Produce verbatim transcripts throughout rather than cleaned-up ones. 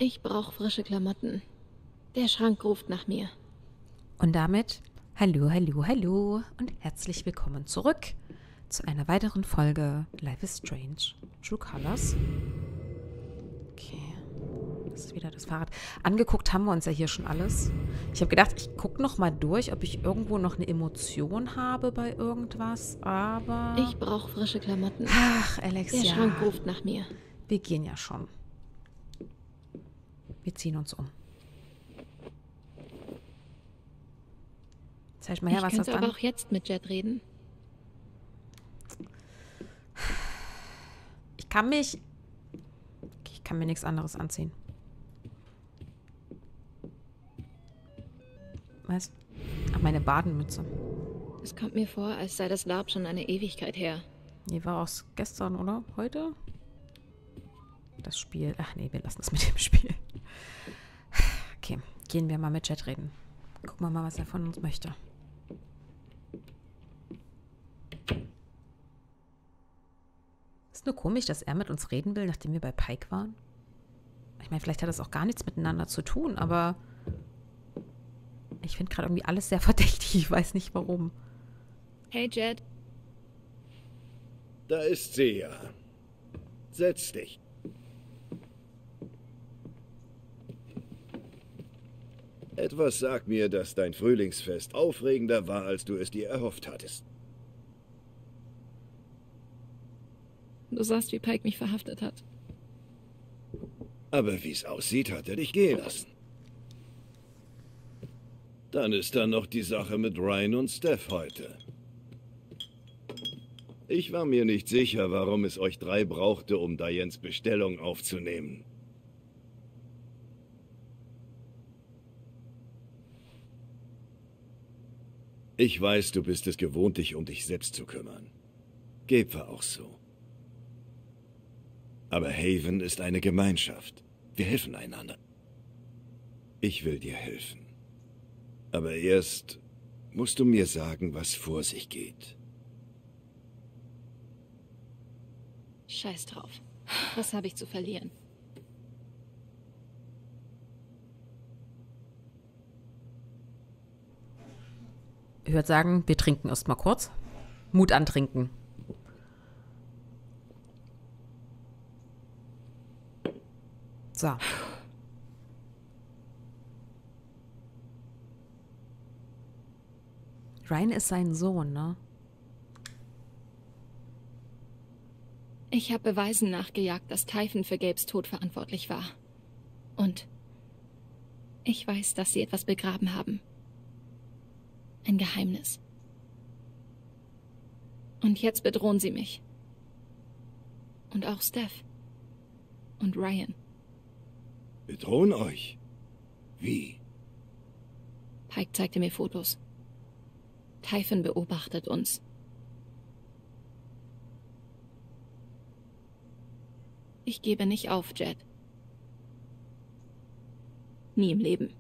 Ich brauche frische Klamotten. Der Schrank ruft nach mir. Und damit hallo, hallo, hallo und herzlich willkommen zurück zu einer weiteren Folge Life is Strange True Colors. Okay, das ist wieder das Fahrrad. Angeguckt haben wir uns ja hier schon alles. Ich habe gedacht, ich gucke noch mal durch, ob ich irgendwo noch eine Emotion habe bei irgendwas, aber... Ich brauche frische Klamotten. Ach, Alex, Der ja. Schrank ruft nach mir. Wir gehen ja schon. Wir ziehen uns um. Zeig mal her, Ich was das könnte dann... aber auch jetzt mit Jet reden. Ich kann mich... Ich kann mir nichts anderes anziehen. Was? Ach, meine Badenmütze. Es kommt mir vor, als sei das Lab schon eine Ewigkeit her. Die war aus gestern, oder? Heute? Das Spiel... Ach nee, wir lassen es mit dem Spiel. Okay, gehen wir mal mit Jet reden. Gucken wir mal, was er von uns möchte. Ist nur komisch, dass er mit uns reden will, nachdem wir bei Pike waren. Ich meine, vielleicht hat das auch gar nichts miteinander zu tun, aber ich finde gerade irgendwie alles sehr verdächtig. Ich weiß nicht, warum. Hey Jet. Da ist sie ja. Setz dich. Etwas sagt mir, dass dein Frühlingsfest aufregender war, als du es dir erhofft hattest. Du sahst, wie Pike mich verhaftet hat. Aber wie es aussieht, hat er dich gehen lassen. Dann ist da noch die Sache mit Ryan und Steph heute. Ich war mir nicht sicher, warum es euch drei brauchte, um Dianes Bestellung aufzunehmen. Ich weiß, du bist es gewohnt, dich um dich selbst zu kümmern. Gabe war auch so. Aber Haven ist eine Gemeinschaft. Wir helfen einander. Ich will dir helfen. Aber erst musst du mir sagen, was vor sich geht. Scheiß drauf. Was habe ich zu verlieren? Ich würde sagen, wir trinken erst mal kurz. Mut antrinken. So. Ryan ist sein Sohn, ne? Ich habe Beweisen nachgejagt, dass Typhon für Gabes Tod verantwortlich war. Und ich weiß, dass sie etwas begraben haben. Ein Geheimnis. Und jetzt bedrohen sie mich. Und auch Steph. Und Ryan. Bedrohen euch? Wie? Pike zeigte mir Fotos. Typhon beobachtet uns. Ich gebe nicht auf, Jet. Nie im Leben.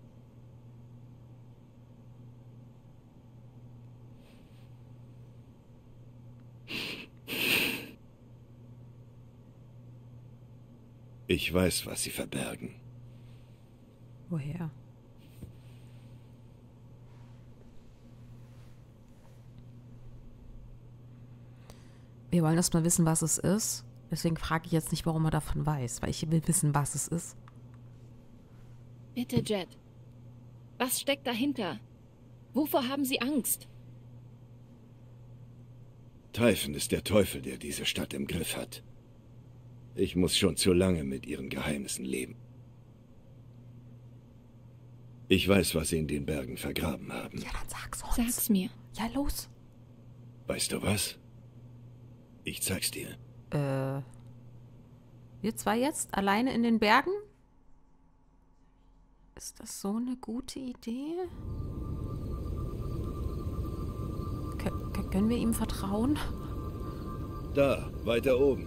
Ich weiß, was sie verbergen. Woher? Wir wollen erst mal wissen, was es ist. Deswegen frage ich jetzt nicht, warum er davon weiß, weil ich will wissen, was es ist. Bitte, Jet. Was steckt dahinter? Wovor haben Sie Angst? Typhon ist der Teufel, der diese Stadt im Griff hat. Ich muss schon zu lange mit ihren Geheimnissen leben. Ich weiß, was sie in den Bergen vergraben haben. Ja, dann sag's uns. Sag's mir. Ja, los. Weißt du was? Ich zeig's dir. Äh, wir zwei jetzt alleine in den Bergen? Ist das so eine gute Idee? Kö- können wir ihm vertrauen? Da, weiter oben.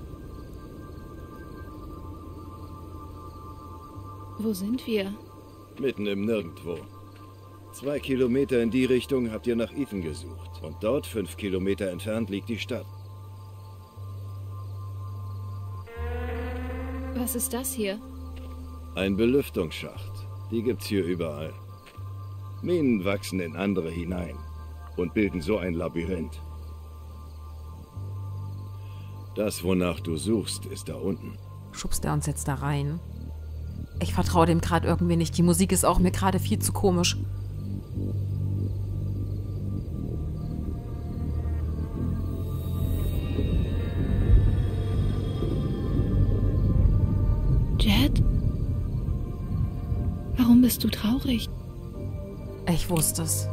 Wo sind wir? Mitten im Nirgendwo. Zwei Kilometer in die Richtung habt ihr nach Ethan gesucht. Und dort, fünf Kilometer entfernt, liegt die Stadt. Was ist das hier? Ein Belüftungsschacht. Die gibt's hier überall. Minen wachsen in andere hinein und bilden so ein Labyrinth. Das, wonach du suchst, ist da unten. Schubst er uns jetzt da rein? Ich vertraue dem gerade irgendwie nicht. Die Musik ist auch mir gerade viel zu komisch. Jed? Warum bist du traurig? Ich wusste es.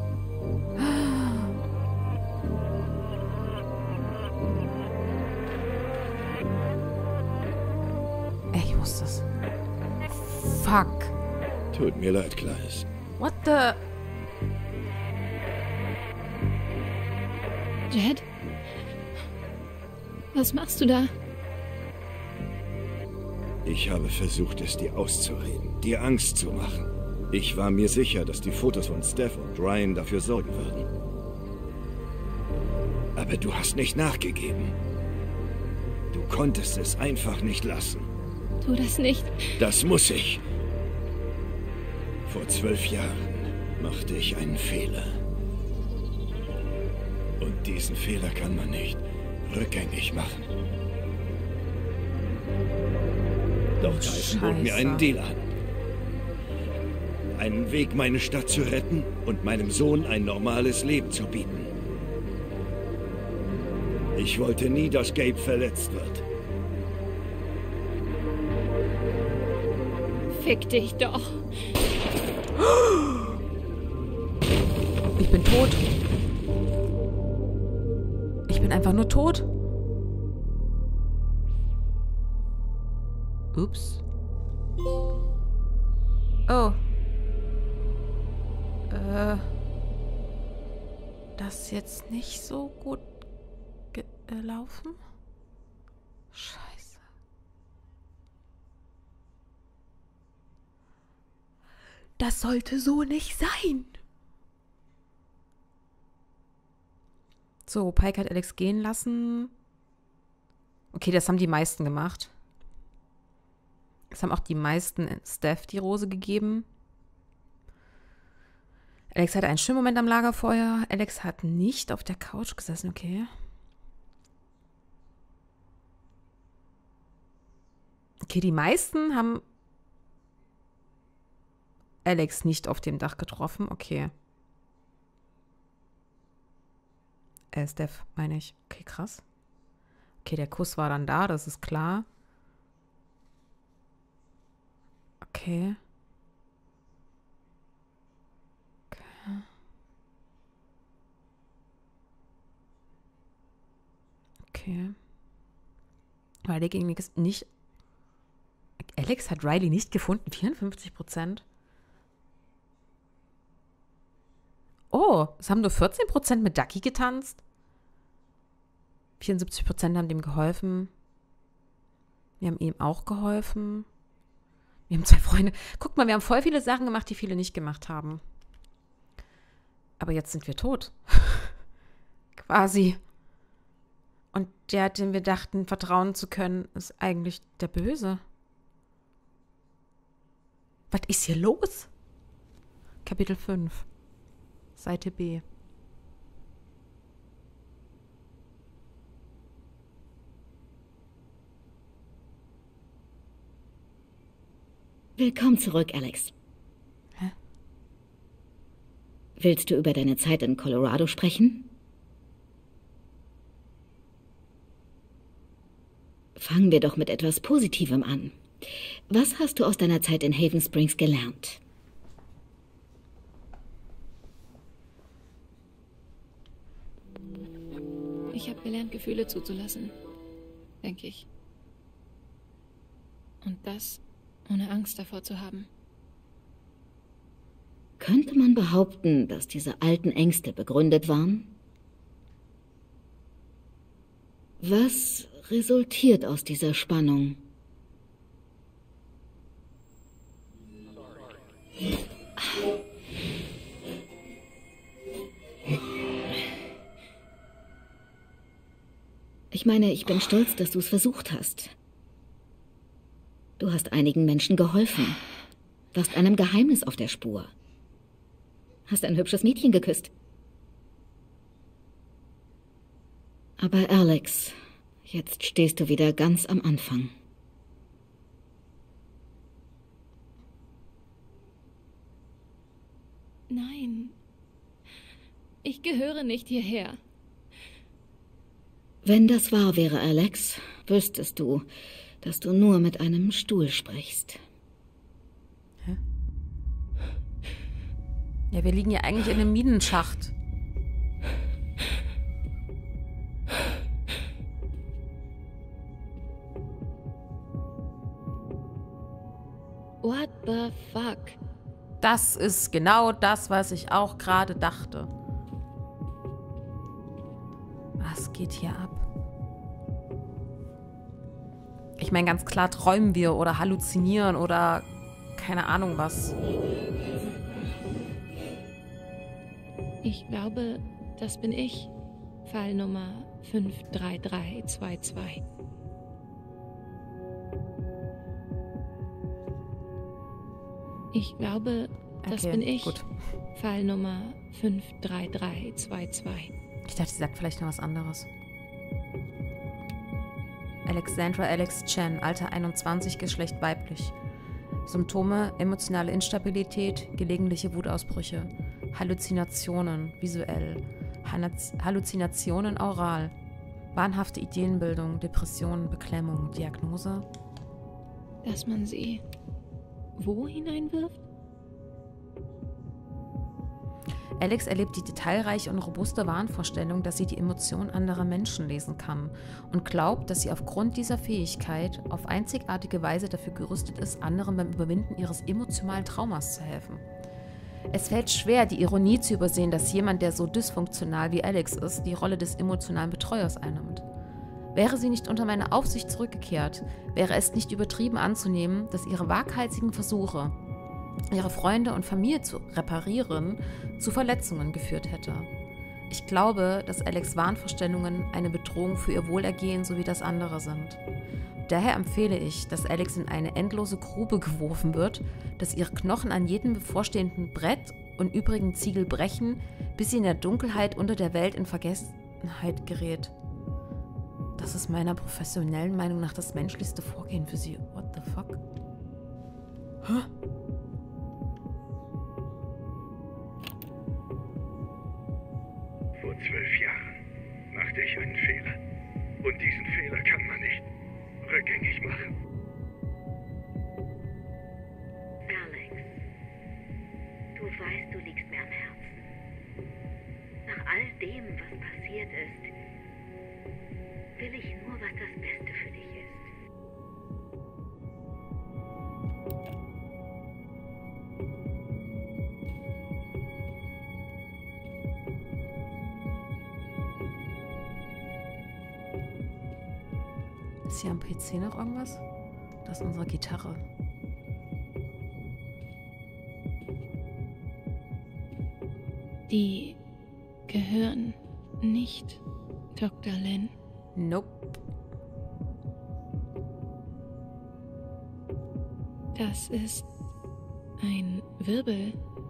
Ich wusste es. Fuck. Tut mir leid, Kleines. What the... Jed? Was machst du da? Ich habe versucht, es dir auszureden, dir Angst zu machen. Ich war mir sicher, dass die Fotos von Steph und Ryan dafür sorgen würden. Aber du hast nicht nachgegeben. Du konntest es einfach nicht lassen. Tu das nicht. Das muss ich. Vor zwölf Jahren machte ich einen Fehler. Und diesen Fehler kann man nicht rückgängig machen. Doch Tyson bot mir einen Deal an. Einen Weg, meine Stadt zu retten und meinem Sohn ein normales Leben zu bieten. Ich wollte nie, dass Gabe verletzt wird. Fick dich doch. Ich bin tot. Ich bin einfach nur tot. Ups. Oh. Äh. Das ist jetzt nicht so gut gelaufen? Scheiße. Das sollte so nicht sein. So, Pike hat Alex gehen lassen. Okay, das haben die meisten gemacht. Es haben auch die meisten Steph die Rose gegeben. Alex hatte einen schönen Moment am Lagerfeuer. Alex hat nicht auf der Couch gesessen, okay. Okay, die meisten haben Alex nicht auf dem Dach getroffen, okay. Äh, Steph, meine ich. Okay, krass. Okay, der Kuss war dann da, das ist klar. Okay. Okay. Okay. Riley ging nicht. Alex hat Riley nicht gefunden. vierundfünfzig Prozent. Oh, es haben nur vierzehn Prozent mit Ducky getanzt. vierundsiebzig Prozent haben dem geholfen. Wir haben ihm auch geholfen. Wir haben zwei Freunde. Guck mal, wir haben voll viele Sachen gemacht, die viele nicht gemacht haben. Aber jetzt sind wir tot. Quasi. Und der, dem wir dachten, vertrauen zu können, ist eigentlich der Böse. Was ist hier los? Kapitel fünf. Seite B. Willkommen zurück, Alex. Hä? Willst du über deine Zeit in Colorado sprechen? Fangen wir doch mit etwas Positivem an. Was hast du aus deiner Zeit in Haven Springs gelernt? Ich habe gelernt, Gefühle zuzulassen. Denke ich. Und das ohne Angst davor zu haben. Könnte man behaupten, dass diese alten Ängste begründet waren? Was resultiert aus dieser Spannung? Ich meine, ich bin stolz, dass du es versucht hast. Du hast einigen Menschen geholfen. Warst einem Geheimnis auf der Spur. Hast ein hübsches Mädchen geküsst. Aber Alex, jetzt stehst du wieder ganz am Anfang. Nein. Ich gehöre nicht hierher. Wenn das wahr wäre, Alex, wüsstest du, dass du nur mit einem Stuhl sprichst. Hä? Ja, wir liegen ja eigentlich in einem Minenschacht. What the fuck? Das ist genau das, was ich auch gerade dachte. Was geht hier ab? Ich meine, ganz klar träumen wir oder halluzinieren oder keine Ahnung was. Ich glaube, das bin ich. Fall Nummer fünf drei drei zwei zwei. Ich glaube, das Okay, bin ich. gut. Fall Nummer fünf drei drei zwei zwei. Ich dachte, sie sagt vielleicht noch was anderes. Alexandra Alex Chen, Alter einundzwanzig, Geschlecht weiblich. Symptome: emotionale Instabilität, gelegentliche Wutausbrüche, Halluzinationen, visuell, Halluz- Halluzinationen oral, wahnhafte Ideenbildung, Depressionen, Beklemmung, Diagnose. Dass man sie wo hineinwirft? Alex erlebt die detailreiche und robuste Wahnvorstellung, dass sie die Emotionen anderer Menschen lesen kann und glaubt, dass sie aufgrund dieser Fähigkeit auf einzigartige Weise dafür gerüstet ist, anderen beim Überwinden ihres emotionalen Traumas zu helfen. Es fällt schwer, die Ironie zu übersehen, dass jemand, der so dysfunktional wie Alex ist, die Rolle des emotionalen Betreuers einnimmt. Wäre sie nicht unter meine Aufsicht zurückgekehrt, wäre es nicht übertrieben anzunehmen, dass ihre waghalsigen Versuche, ihre Freunde und Familie zu reparieren, zu Verletzungen geführt hätte. Ich glaube, dass Alex' Wahnvorstellungen eine Bedrohung für ihr Wohlergehen sowie das andere sind. Daher empfehle ich, dass Alex in eine endlose Grube geworfen wird, dass ihre Knochen an jedem bevorstehenden Brett und übrigen Ziegel brechen, bis sie in der Dunkelheit unter der Welt in Vergessenheit gerät. Das ist meiner professionellen Meinung nach das menschlichste Vorgehen für sie. What the fuck? Hä? Vor zwölf Jahren machte ich einen Fehler. Und diesen Fehler kann man nicht rückgängig machen. Alex, du weißt, du liegst mir am Herzen. Nach all dem, was passiert ist, will ich nur, was das Beste für dich ist. Ist hier am P C noch irgendwas? Das ist unsere Gitarre. Die gehören nicht Doktor Lin. Nope. Das ist ein Wirbel.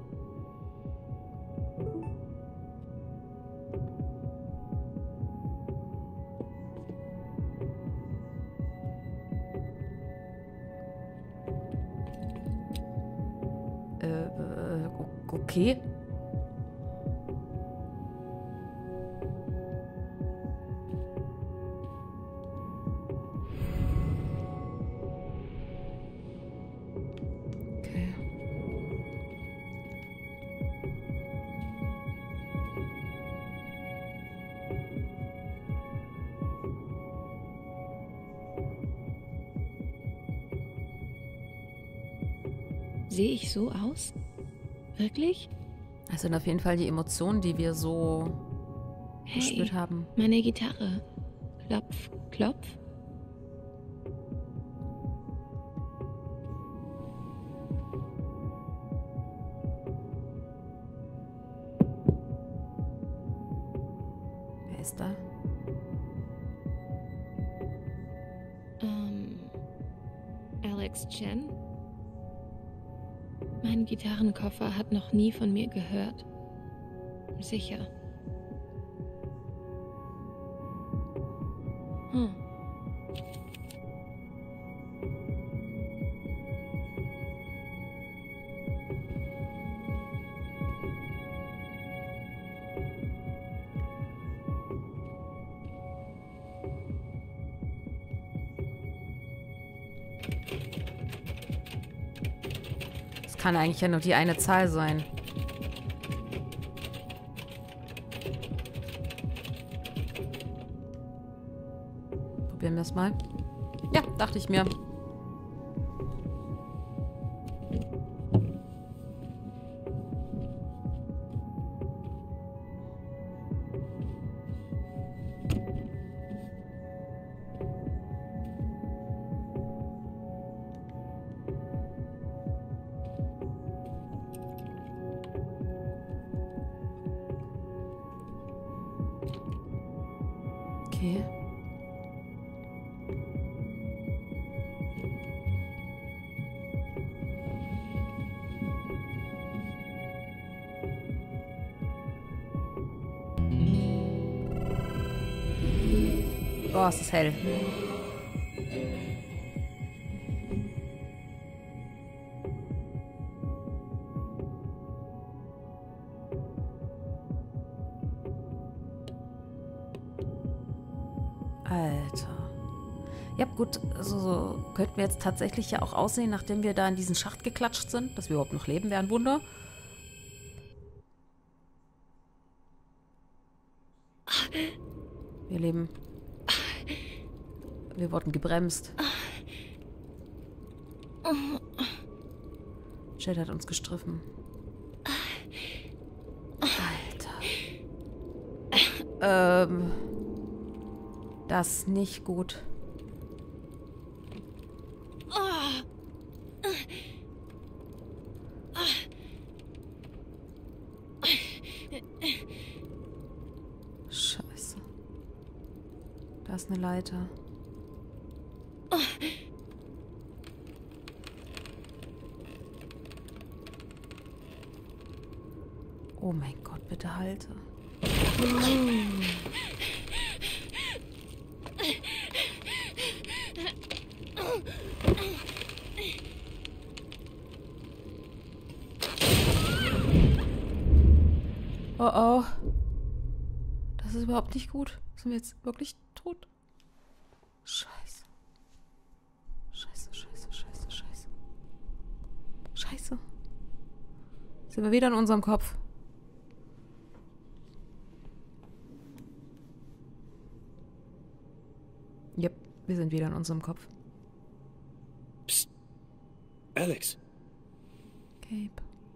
Äh, äh, okay. Okay. Sehe ich so aus? Wirklich? Das sind auf jeden Fall die Emotionen, die wir so Hey, gespürt haben. meine Gitarre. Klopf, klopf. Wer ist da? Ähm, Alex Chen? Mein Gitarrenkoffer hat noch nie von mir gehört. Sicher. Hm. Das kann eigentlich ja nur die eine Zahl sein. Probieren wir es mal. Ja, dachte ich mir. Okay. Boah, es ist hell. Alter. Ja, gut, also so könnten wir jetzt tatsächlich ja auch aussehen, nachdem wir da in diesen Schacht geklatscht sind, dass wir überhaupt noch leben, wäre ein Wunder. Wir leben. Wir wurden gebremst. Jade hat uns gestriffen. Alter. Ähm. Das ist nicht gut. Scheiße. Da ist eine Leiter. Oh mein Gott, bitte halte. Oh oh. Das ist überhaupt nicht gut. Sind wir jetzt wirklich tot? Scheiße. Scheiße, scheiße, scheiße, scheiße. Scheiße. Sind wir wieder in unserem Kopf. Yep, wir sind wieder in unserem Kopf. Psst. Alex. Gabe.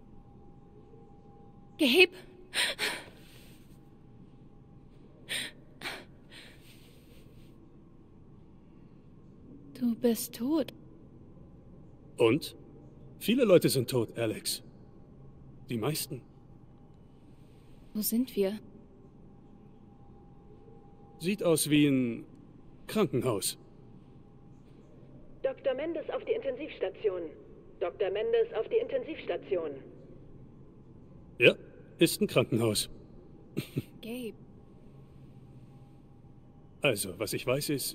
Gabe? Du bist tot. Und? Viele Leute sind tot, Alex. Die meisten. Wo sind wir? Sieht aus wie ein Krankenhaus. Doktor Mendes auf die Intensivstation. Doktor Mendes auf die Intensivstation. Ja, ist ein Krankenhaus. Gabe. Also, was ich weiß ist,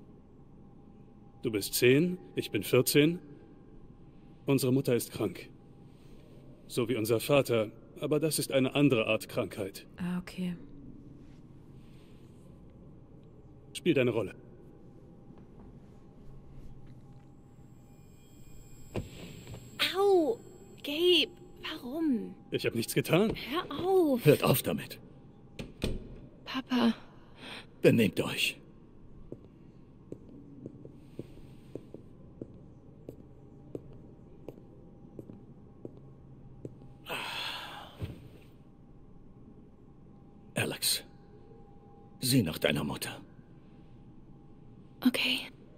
du bist zehn, ich bin vierzehn. Unsere Mutter ist krank. So wie unser Vater, aber das ist eine andere Art Krankheit. Ah, okay. Spielt eine Rolle. Au! Gabe, warum? Ich habe nichts getan. Hör auf! Hört auf damit. Papa, Benehmt euch. Alex, sieh nach deiner Mutter. okay.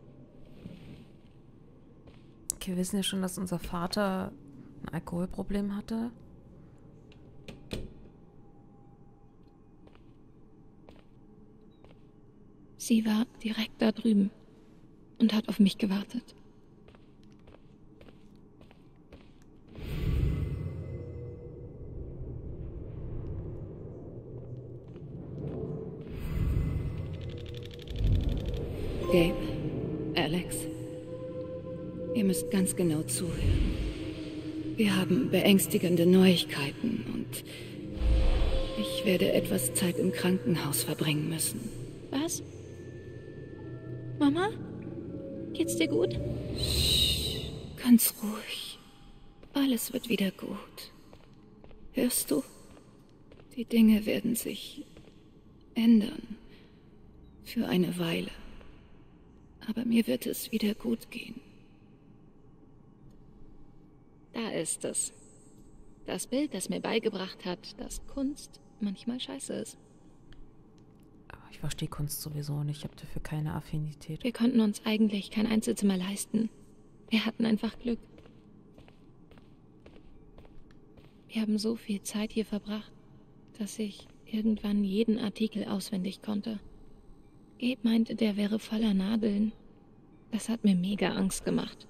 Okay, wir wissen ja schon, dass unser Vater ein Alkoholproblem hatte. Sie war direkt da drüben und hat auf mich gewartet. Gabe, Alex, ihr müsst ganz genau zuhören. Wir haben beängstigende Neuigkeiten und ich werde etwas Zeit im Krankenhaus verbringen müssen. Was? Mama? Geht's dir gut? Ganz ruhig. Alles wird wieder gut. Hörst du? Die Dinge werden sich ändern. Für eine Weile. Aber mir wird es wieder gut gehen. Da ist es. Das Bild, das mir beigebracht hat, dass Kunst manchmal scheiße ist. Aber ich verstehe Kunst sowieso nicht. Ich habe dafür keine Affinität. Wir konnten uns eigentlich kein Einzelzimmer leisten. Wir hatten einfach Glück. Wir haben so viel Zeit hier verbracht, dass ich irgendwann jeden Artikel auswendig konnte. Gabe meinte, der wäre voller Nadeln. Das hat mir mega Angst gemacht.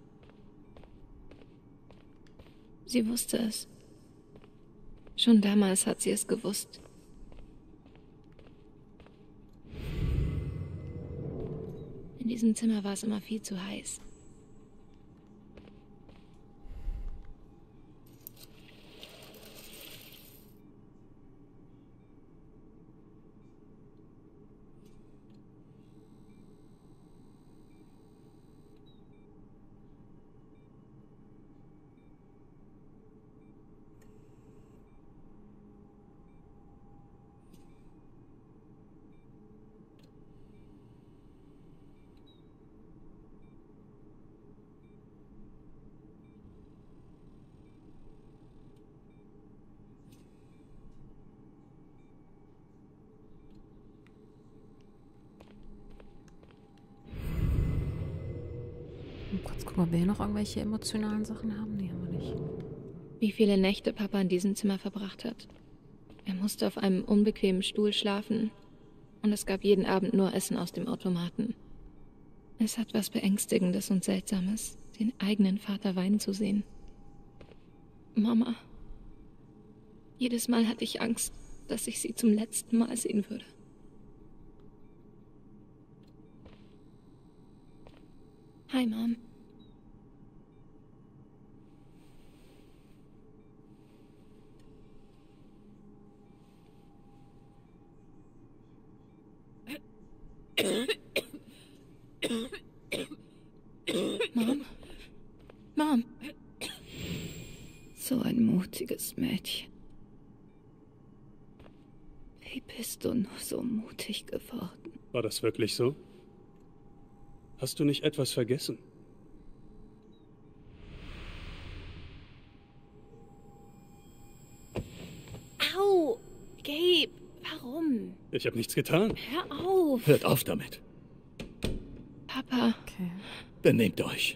Sie wusste es. Schon damals hat sie es gewusst. In diesem Zimmer war es immer viel zu heiß. Kurz gucken, ob wir hier noch irgendwelche emotionalen Sachen haben. Nee, haben wir nicht. Wie viele Nächte Papa in diesem Zimmer verbracht hat. Er musste auf einem unbequemen Stuhl schlafen und es gab jeden Abend nur Essen aus dem Automaten. Es hat was Beängstigendes und Seltsames, den eigenen Vater weinen zu sehen. Mama. Jedes Mal hatte ich Angst, dass ich sie zum letzten Mal sehen würde. Hi, Mom. Mom? Mom? So ein mutiges Mädchen. Wie bist du nur so mutig geworden? War das wirklich so? Hast du nicht etwas vergessen? Au! Gabe, warum? Ich habe nichts getan. Hör auf! Hört auf damit. Papa. Okay. Benehmt euch.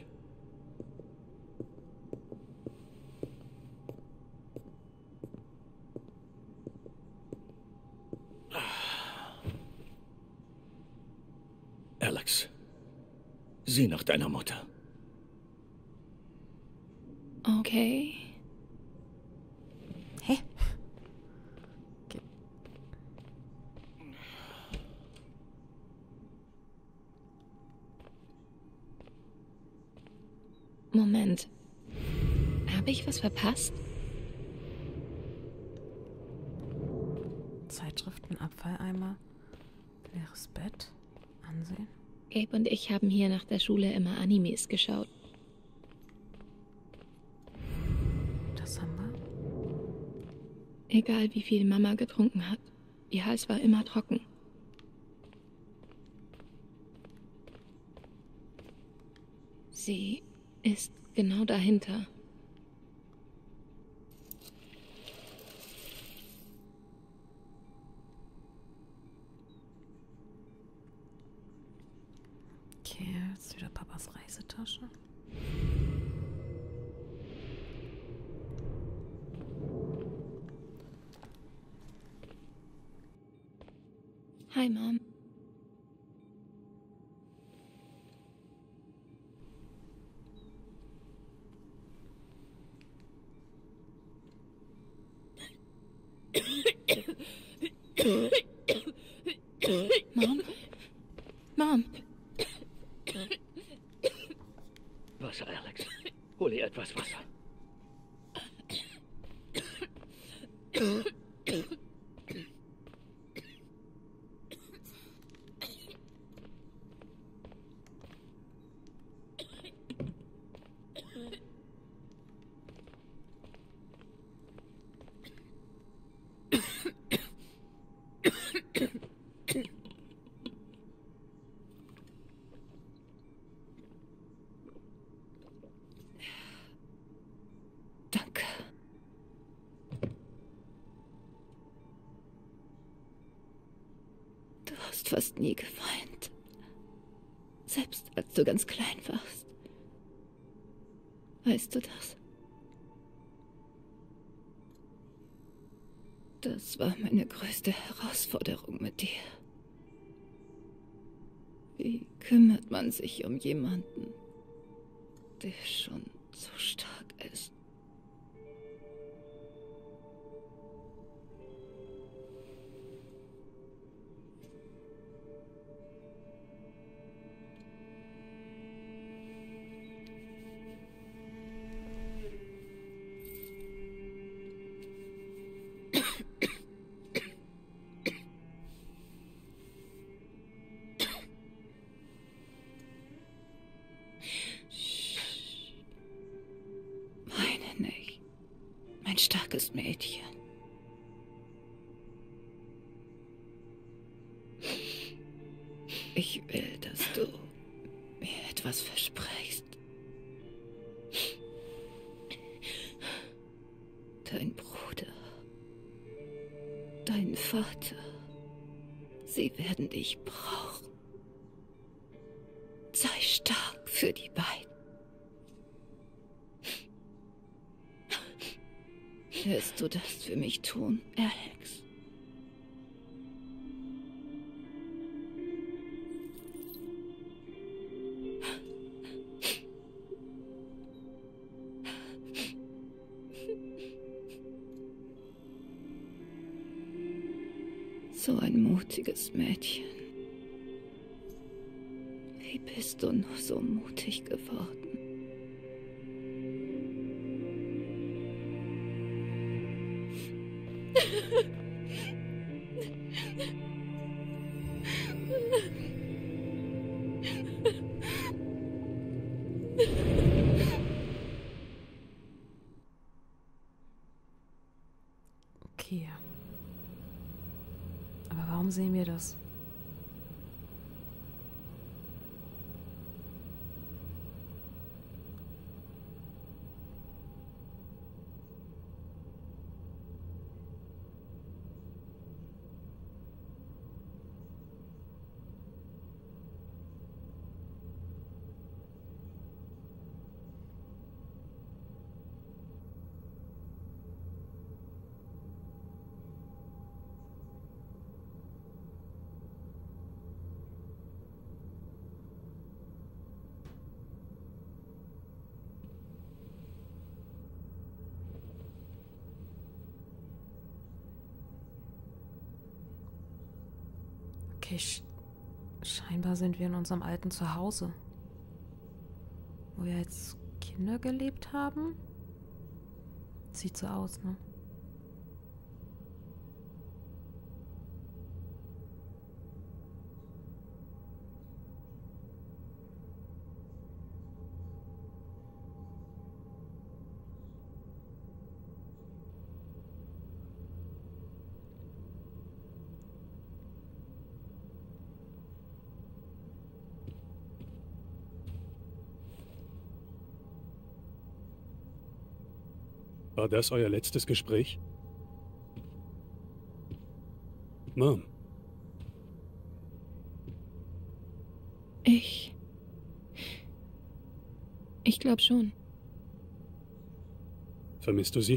Alex, sieh nach deiner Mutter. Okay. Hä? Okay. Moment. Habe ich was verpasst? Zeitschriften, Abfalleimer, leeres Bett, ansehen. Gabe und ich haben hier nach der Schule immer Animes geschaut. Das haben wir. Egal wie viel Mama getrunken hat, ihr Hals war immer trocken. Sie ist genau dahinter. Okay, jetzt wieder Papas Reisetasche. Hi, Mom. Mom? Mom? Hol ihr etwas Wasser. Danke. Du hast fast nie geweint. Selbst als du ganz klein warst. Weißt du das? Das war meine größte Herausforderung mit dir. Wie kümmert man sich um jemanden, der schon so stark ist? Ein starkes Mädchen. Ich will, dass du mir etwas versprichst. Dein Bruder, dein Vater, sie werden dich brauchen. Sei stark für die beiden. Wirst du das für mich tun, Alex? So ein mutiges Mädchen. Wie bist du nur so mutig geworden? Okay. Aber warum sehen wir das? Okay, sch scheinbar sind wir in unserem alten Zuhause. Wo wir als Kinder gelebt haben. Sieht so aus, ne? War das euer letztes Gespräch? Mom. Ich... Ich glaube schon. Vermisst du sie?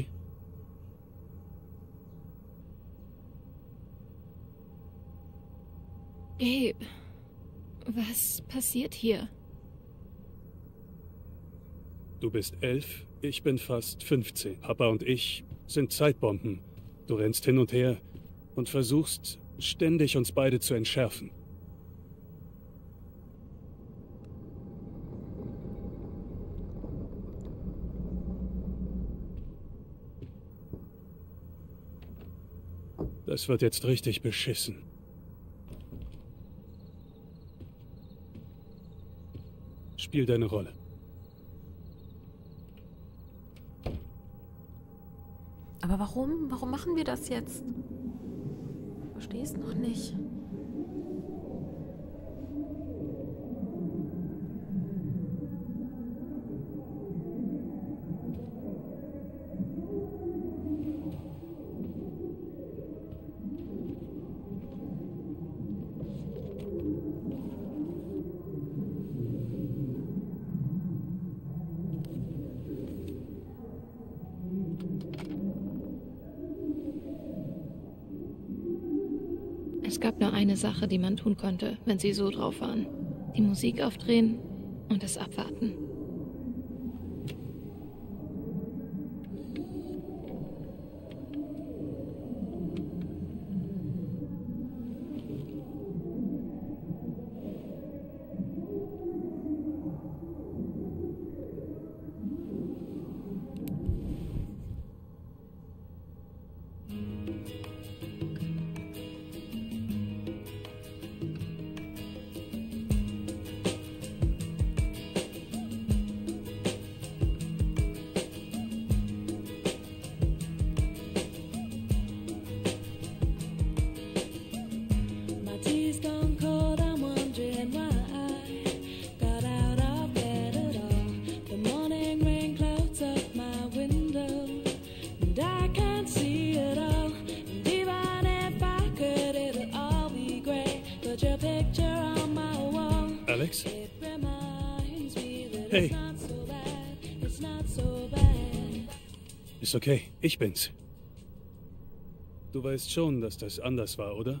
Gabe, was passiert hier? Du bist elf, ich bin fast fünfzehn. Papa und ich sind Zeitbomben. Du rennst hin und her und versuchst ständig, uns beide zu entschärfen. Das wird jetzt richtig beschissen. Spiel deine Rolle. Aber warum? Warum machen wir das jetzt? Ich verstehe es noch nicht. Es gab nur eine Sache, die man tun konnte, wenn sie so drauf waren. Die Musik aufdrehen und es abwarten. Alex? Hey. Ist okay, ich bin's. Du weißt schon, dass das anders war, oder?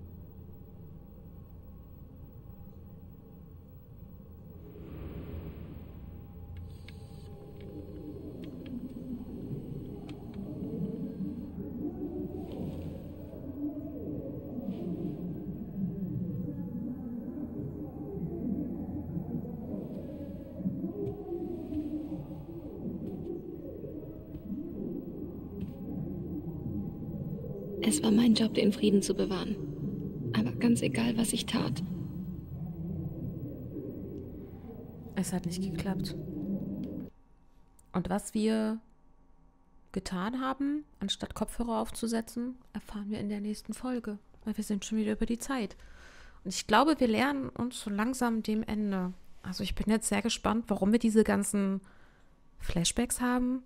Es war mein Job, den Frieden zu bewahren. Aber ganz egal, was ich tat. Es hat nicht geklappt. Und was wir getan haben, anstatt Kopfhörer aufzusetzen, erfahren wir in der nächsten Folge. Weil wir sind schon wieder über die Zeit. Und ich glaube, wir lernen uns so langsam dem Ende. Also ich bin jetzt sehr gespannt, warum wir diese ganzen Flashbacks haben.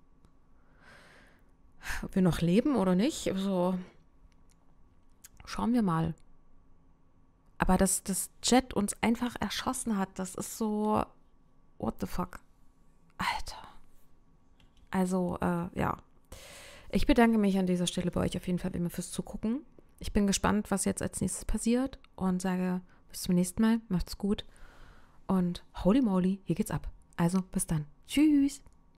Ob wir noch leben oder nicht, so schauen wir mal. Aber dass das Jet uns einfach erschossen hat, das ist so, what the fuck? Alter. Also, äh, ja. Ich bedanke mich an dieser Stelle bei euch auf jeden Fall immer fürs Zugucken. Ich bin gespannt, was jetzt als nächstes passiert und sage bis zum nächsten Mal. Macht's gut und holy moly, hier geht's ab. Also, bis dann. Tschüss.